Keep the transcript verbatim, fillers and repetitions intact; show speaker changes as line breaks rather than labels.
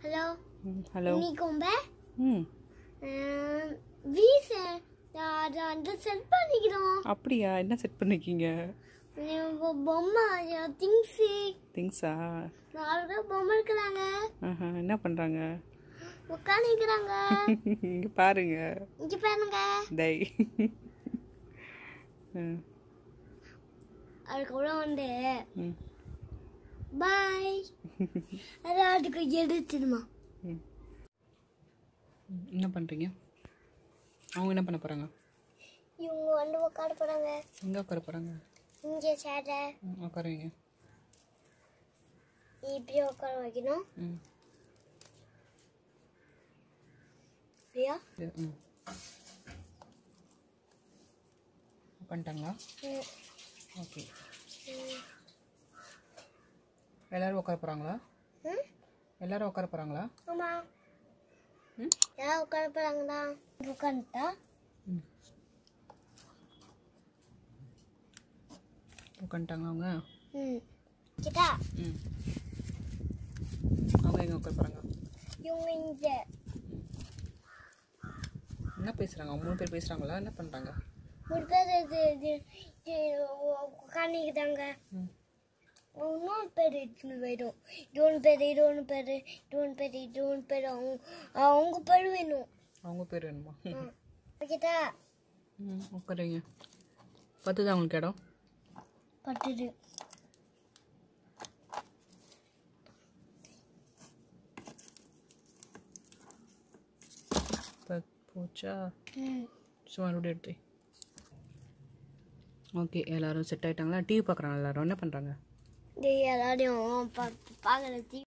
Hello.
Hello.
இன்னைக்கு உங்க
ம்
வீச அந்த செட் பண்ணிக்கிறோம்.
அப்படியா? என்ன செட் பண்ணிருக்கீங்க?
பொம்மை திங்ஸ்
திங்ஸா?
நாலு பொம்மை இருக்கிறாங்க.
ஆஹா, என்ன பண்றாங்க?
உட்காந்து இருக்கிறாங்க.
இங்க பாருங்க.
இங்க பாருங்க.
டேய்.
அதுக்கப்புறம் வந்து பாய். அதான் அதுக்கு எடுத்துடுமா.
என்ன பண்றீங்க? அவங்க என்ன பண்ண போறாங்க?
இவங்க வந்து உட்கார போறாங்க.
எங்க உட்கார போறாங்க?
இங்கே சேர
உட்காருவீங்க.
இப்படி உட்கார வைக்கணும்.
ம்
பிரியா.
ம் பண்ணிட்டாங்களா? ஓகே. எல்லாரும் உட்கார போறாங்களா? எல்லாரும் உட்கார போறாங்களா?
ஆமா.
ம்
யாரும் உட்கார போறாங்களா? உட்காந்துட்டா.
ம் உட்காந்துட்டாங்களா அவங்க?
ம் கிட்டா.
ம் அவங்க எங்க உட்கார போறாங்க?
இவங்க இங்க
என்ன பேசுறாங்க? அவங்க மூணு பேர் பேசுறாங்களா? என்ன பண்றாங்க?
ஒரு பேர் இது இது உட்காந்துக்கிட்டாங்க.
ம்
இன்னொரு பேர் எடுத்துன்னு போயிடும். இது ஒன்று பேர் இது ஒன்று பேர் இது ஒன்று பேர் இது ஒன்று பேர் அவங்க அவங்க பேர் வேணும்.
அவங்க பேர் வேணுமா?
கிட்டா.
ம் உட்காருங்க. பத்துதான் உங்களுக்கு இடம்?
பட்டுது.
போச்சா?
ம்
சும்மா மறுபடியும் எடுத்து. ஓகே, எல்லாரும் செட் ஆயிட்டாங்களா? டிவி பார்க்குறாங்க. எல்லாரும் என்ன பண்ணுறாங்க?
எல்லாரையும் பார்க்குற